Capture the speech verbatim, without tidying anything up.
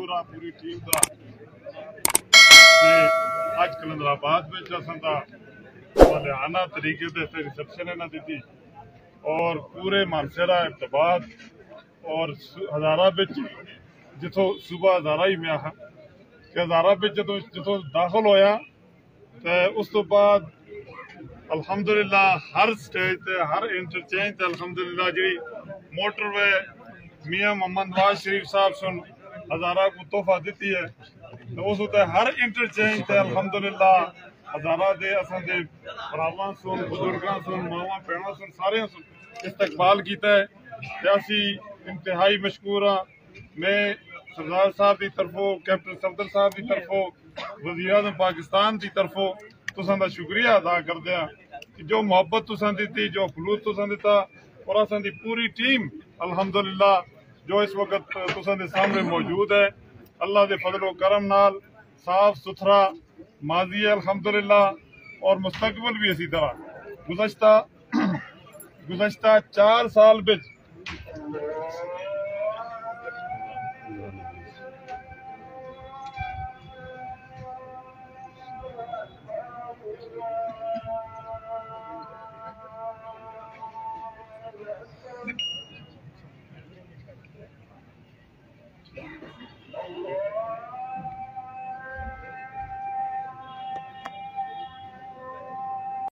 मशकूर हाँ पूरी टीम का अज कलंदराबाद में असा सालियाना तरीके से रिसेप्शन इन्हें दी और पूरे मानसेरा इब्तबाद और हजारा जिथों सुबह हजारा ही मैं आखा कि हजारा जो जिथों दाखिल होया तो उस तो बाद अलहमदुलिल्लाह हर स्टेज ते हर इंटरचेंज ते अलहमदुलिल्लाह जी मोटरवे मियां मोहम्मद नवाज शरीफ साहब सुन हजारा को तोहफा दी है तो उस हर इंटरचेंज ते अलहमदुलिल्लाह हजारा दे असां दे भरावां सुन बुजुर्गां सुन मावां भैणां सुन सारे सुन इस्तकबाल किया है। असी इंतहाई मशकूर हाँ मैं सरदार साहब की तरफों कैप्टन सफदर साहब की तरफों वज़ीर आज़म पाकिस्तान की तरफों तुसां दा शुक्रिया अदा करदे हां कि जो मोहब्बत तुसां दी जो खलूस तुसां दिता और असां दी पूरी टीम अलहमदुलिल्लाह जो इस वक्त तुसां दे सामने मौजूद है अल्लाह के फजलो करम नाल साफ सुथरा माजी है अलहमदुलिल्लाह और मुस्तकबिल भी इसी तरह गुज़श्ता गुज़श्ता चार साल बिच